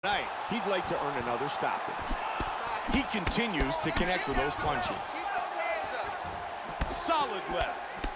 Tonight, he'd like to earn another stoppage. He continues to connect with those punches. Keep those hands up. Solid left.